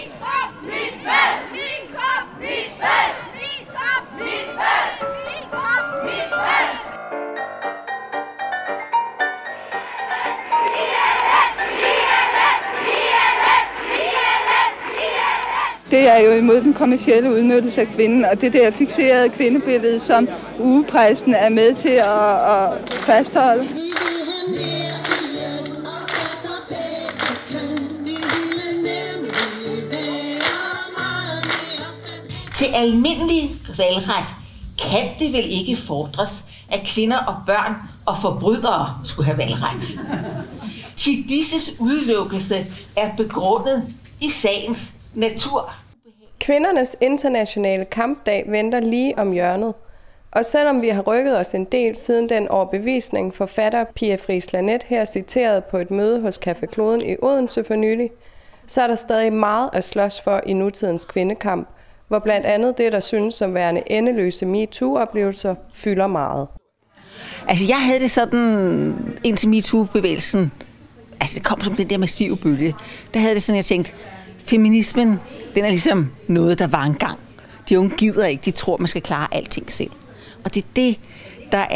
Min krop, mit valg! Min krop, mit valg! Min krop, mit valg! Min krop, mit valg! Det er jo imod den kommercielle udnyttelse af kvinden, og det der fikserede kvindebillede, som ugepræsten er med til at fastholde. Til almindelig valgret kan det vel ikke fordres, at kvinder og børn og forbrydere skulle have valgret. Til disses udelukkelse er begrundet i sagens natur. Kvindernes internationale kampdag venter lige om hjørnet. Og selvom vi har rykket os en del siden den overbevisning, forfatter Pia Fris Lanet her citeret på et møde hos Café Kloden i Odense for nylig, så er der stadig meget at slås for i nutidens kvindekamp, hvor blandt andet det, der synes som værende endeløse MeToo-oplevelser, fylder meget. Altså jeg havde det sådan, indtil MeToo-bevægelsen, altså det kom som den der massive bølge, der havde det sådan, jeg tænkte, feminismen, den er ligesom noget, der var engang. De unge gider ikke, de tror, man skal klare alting selv. Og det er det, der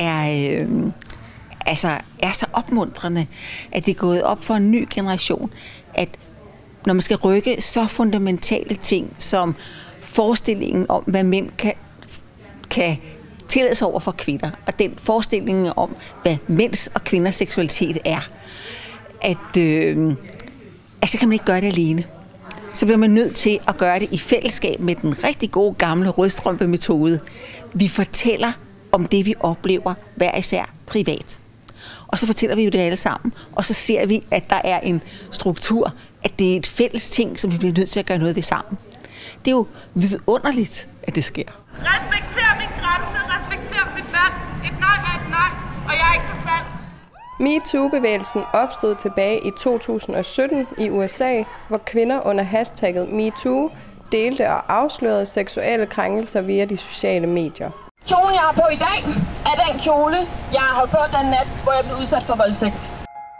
er så opmuntrende, at det er gået op for en ny generation, at når man skal rykke så fundamentale ting, som forestillingen om, hvad mænd kan tillade sig over for kvinder, og den forestilling om, hvad mænds og kvinders seksualitet er, at så kan man ikke gøre det alene. Så bliver man nødt til at gøre det i fællesskab med den rigtig gode gamle rødstrømpe-metode. Vi fortæller om det, vi oplever hver især privat. Og så fortæller vi jo det alle sammen. Og så ser vi, at der er en struktur, at det er et fælles ting, som vi bliver nødt til at gøre noget ved sammen. Det er jo vidunderligt, at det sker. Respekter min grænse, respekter mit valg. Et nej er et nej, og jeg er ikke for salg. MeToo-bevægelsen opstod tilbage i 2017 i USA, hvor kvinder under hashtagget MeToo delte og afslørede seksuelle krænkelser via de sociale medier. Kjolen, jeg har på i dag, er den kjole, jeg har på den nat, hvor jeg blev udsat for voldtægt.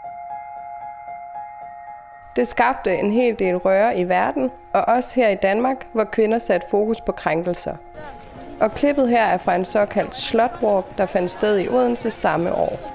Det skabte en hel del røre i verden, og også her i Danmark, hvor kvinder satte fokus på krænkelser. Og klippet her er fra en såkaldt slutwalk, der fandt sted i Odense samme år.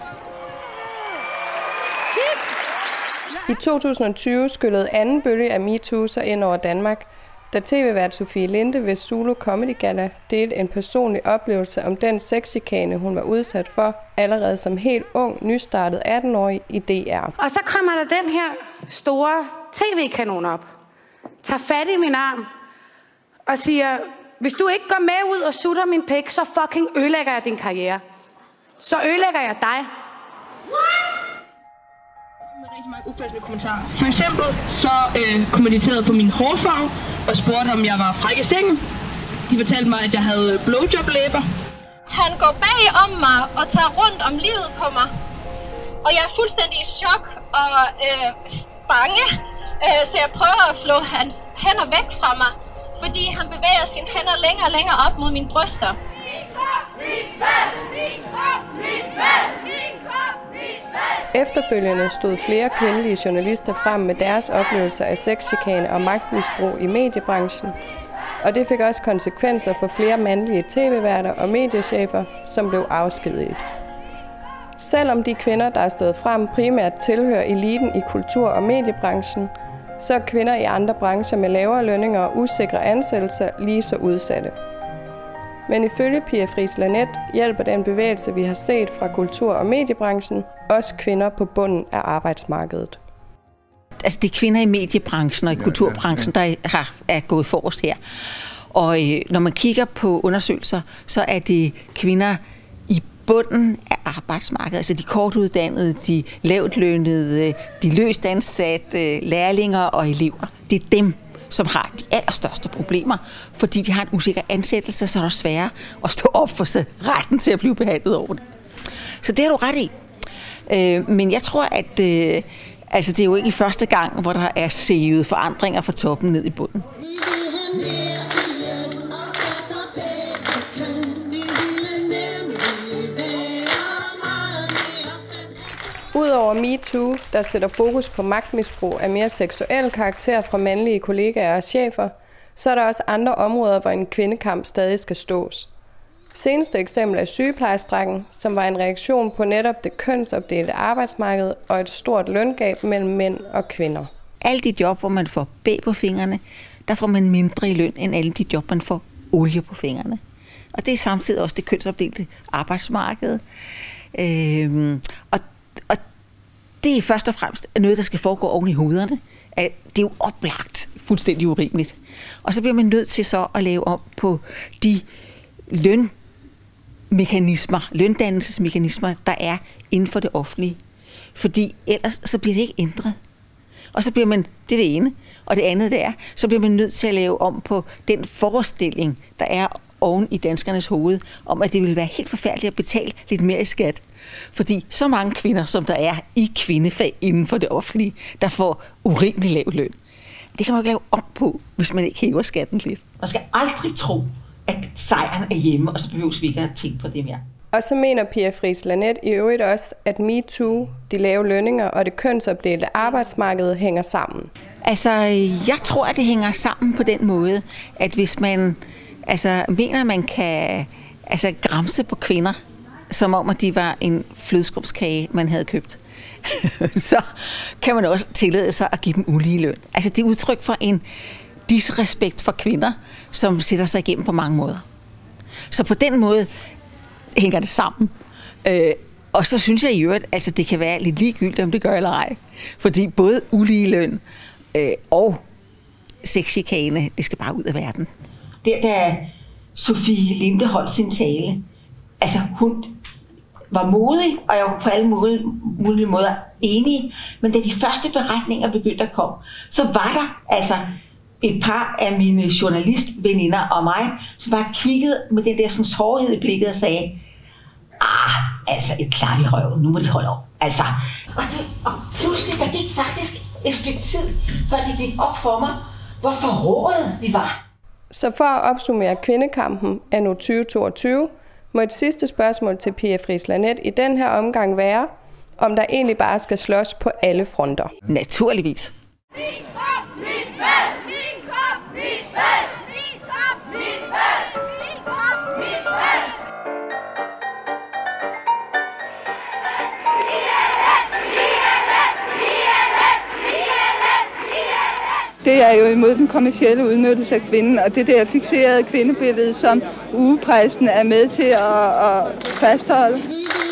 I 2020 skyllede anden bølge af MeToo sig ind over Danmark, da tv-vært Sofie Linde ved Zulu Comedy Gala delte en personlig oplevelse om den sexchikane, hun var udsat for allerede som helt ung, nystartet 18-årig i DR. Og så kommer der den her store tv-kanon op, tager fat i min arm og siger, hvis du ikke går med ud og sutter min pik, så fucking ødelægger jeg din karriere. Så ødelægger jeg dig. What? Med rigtig mange upassende kommentarer. For eksempel så kommenterede på min hårfarve og spurgte, om jeg var fræk i sengen. De fortalte mig, at jeg havde blowjob-læber. Han går bag om mig og tager rundt om livet på mig. Og jeg er fuldstændig i chok og bange. Så jeg prøver at flå hans hænder væk fra mig, fordi han bevæger sine hænder længere og længere op mod mine bryster. Min krop, mit valg! Min krop, mit valg! Min krop, mit valg! Efterfølgende stod flere kvindelige journalister frem med deres oplevelser af sexchikane og magtmisbrug i mediebranchen. Og det fik også konsekvenser for flere mandlige tv-værter og mediechefer, som blev afskediget. Selvom de kvinder, der er stået frem, primært tilhører eliten i kultur- og mediebranchen, så er kvinder i andre brancher med lavere lønninger og usikre ansættelser lige så udsatte. Men ifølge Pia Fris Lanet hjælper den bevægelse, vi har set fra kultur- og mediebranchen, også kvinder på bunden af arbejdsmarkedet. Altså det er kvinder i mediebranchen og i kulturbranchen, der er gået forrest her. Og når man kigger på undersøgelser, så er det kvinder i bunden af arbejdsmarkedet, altså de kortuddannede, de lavtlønnede, de løst ansatte, lærlinger og elever. Det er dem, som har de allerstørste problemer, fordi de har en usikker ansættelse, så er det sværere at stå op for sig retten til at blive behandlet over det. Så det har du ret i. Men jeg tror, at altså det er jo ikke første gang, hvor der er sevet forandringer fra toppen ned i bunden. Udover MeToo, der sætter fokus på magtmisbrug af mere seksuel karakter fra mandlige kollegaer og chefer, så er der også andre områder, hvor en kvindekamp stadig skal stås. Seneste eksempel er sygeplejerstrækken, som var en reaktion på netop det kønsopdelte arbejdsmarked og et stort løngab mellem mænd og kvinder. Alle de job, hvor man får bag på fingrene, der får man mindre i løn end alle de job, man får olie på fingrene. Og det er samtidig også det kønsopdelte arbejdsmarked. Og det er først og fremmest noget, der skal foregå oven i hovederne. Det er jo oplagt fuldstændig urimeligt. Og så bliver man nødt til så at lave om på de løndannelsesmekanismer, der er inden for det offentlige. Fordi ellers så bliver det ikke ændret. Og så bliver man, det er det ene, og det andet det er, så bliver man nødt til at lave om på den forestilling, der er oven i danskernes hoved, om at det vil være helt forfærdeligt at betale lidt mere i skat. Fordi så mange kvinder, som der er i kvindefag inden for det offentlige, der får urimelig lav løn. Det kan man jo lave om på, hvis man ikke hæver skatten lidt. Man skal aldrig tro, at sejren er hjemme, og så behøves vi ikke at tænke på det mere. Og så mener Pia Fris Laneth i øvrigt også, at MeToo, de lave lønninger og det kønsopdelte arbejdsmarked hænger sammen. Altså, jeg tror, at det hænger sammen på den måde, at hvis man mener, at man kan gramse på kvinder, som om, at de var en flødeskumskage, man havde købt, så kan man også tillade sig at give dem ulige løn. Altså, det er udtryk for en disrespekt for kvinder, som sætter sig igennem på mange måder. Så på den måde hænger det sammen. Og så synes jeg i øvrigt, altså det kan være lidt ligegyldigt, om det gør eller ej. Fordi både ulige løn og sexchikane, det skal bare ud af verden. Da Sofie Linde holdt sin tale, altså hun var modig, og jeg var på alle mulige måder enig, men da de første beretninger begyndte at komme, så var der altså et par af mine journalistveninder og mig, som bare kiggede med den der sådan sårhed i blikket og sagde, altså et klart i røven, nu må de holde op. Altså, og pludselig, der gik faktisk et stykke tid, før det gik op for mig, hvor forrådet vi var. Så for at opsummere kvindekampen anno 2022, må et sidste spørgsmål til Pia Fris Laneth i den her omgang være, om der egentlig bare skal slås på alle fronter. Naturligvis. Min krop, mit valg! Min krop, mit valg! Min krop, mit valg! Min krop, mit valg! Det er jo imod den kommercielle udnyttelse af kvinden, og det der fikserede kvindebillede, som ugepressen er med til at fastholde.